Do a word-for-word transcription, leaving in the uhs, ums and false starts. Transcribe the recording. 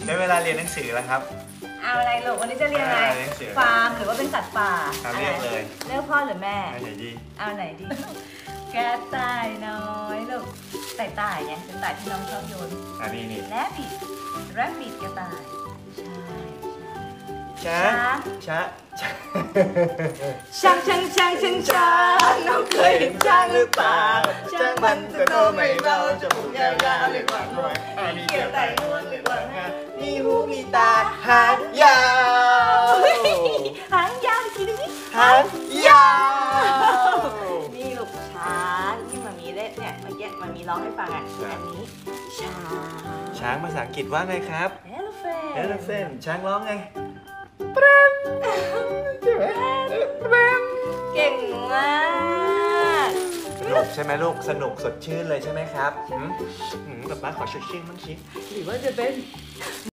ได้เวลาเรียนหนังสือแล้วครับเอาอะไรลูกวันนี้จะเรียนอะไรฟาร์มหรือว่าเป็นสัตว์ป่าเรียกเลยเลือกพ่อหรือแม่เอาไหนดีเอาไหนดีกระต่ายน้อยลูกต่ายต่ายไงเป็นต่ายที่น้องชอบโยนอันนี้นี่แรบบิทแรบบิทกระต่ายใช่ช้าช้าช้างช้างช้างช้างช้างน้องเคยเห็นช้างหรือเปล่าช้างมันจะโตไม่เบาจมูกยาวๆเรียกว่าหน่วยมีกระต่ายนวลเรียกว่าหางมีหูมีตาหางยาวหางยาวทีนี้หางยาวนี่ลูกช้างที่มามีเล่นเนี่ยเมื่อกี้มามีร้องให้ฟังอ่ะอันนี้ช้างช้างภาษาอังกฤษว่าไงครับ elephant elephant ช้างร้องไงเก่งมากสนุกใช่ไหมลูกสนุกสดชื่นเลยใช่ไหมครับอืมป๊าป๊าขอสดชื่นบ้างสิหรือว่าจะเป็น